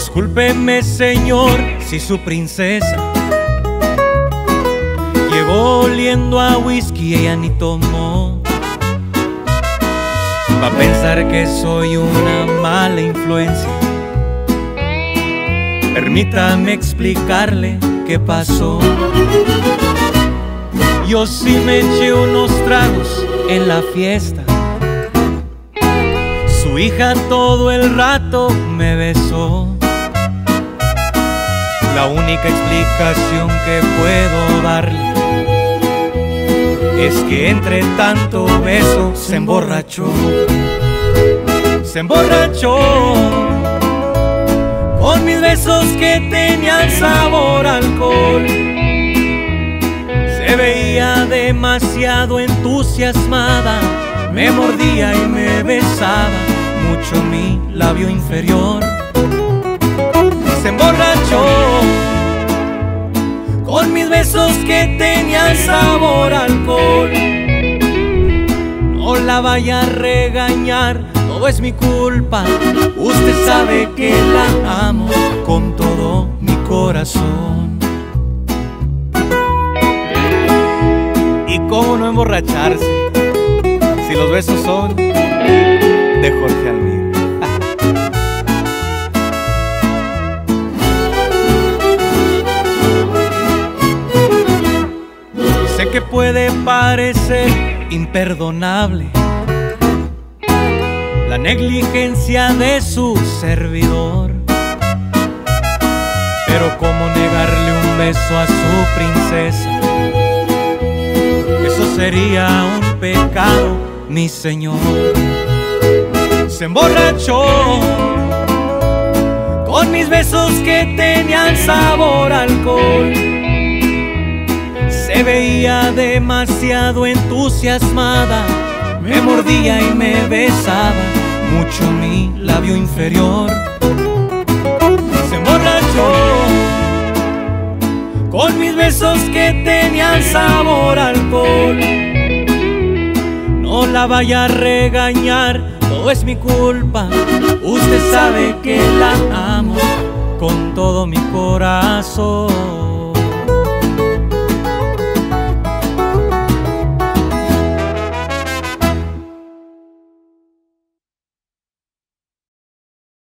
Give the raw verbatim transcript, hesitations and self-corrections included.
Discúlpeme, señor, si su princesa llegó oliendo a whisky y ella ni tomó. Va a pensar que soy una mala influencia. Permítame explicarle qué pasó. Yo sí me eché unos tragos en la fiesta. Su hija todo el rato me besó. La única explicación que puedo darle es que entre tanto beso se emborrachó. Se emborrachó con mis besos que tenían sabor a alcohol. Se veía demasiado entusiasmada, me mordía y me besaba mucho mi labio inferior. Se emborrachó con mis besos que tenían sabor a alcohol. No la vaya a regañar, todo es mi culpa. Usted sabe que la amo con todo mi corazón. ¿Y cómo no emborracharse si los besos son de Jorge Almir? Sé que puede parecer imperdonable la negligencia de su servidor, pero cómo negarle un beso a su princesa. Eso sería un pecado, mi señor. Se emborrachó con mis besos que tenían sabor a alcohol. Se veía demasiado entusiasmada, me mordía y me besaba mucho mi labio inferior. Se emborrachó con mis besos que tenían sabor a alcohol. No la vaya a regañar, todo es mi culpa. Usted sabe que la amo con todo mi corazón.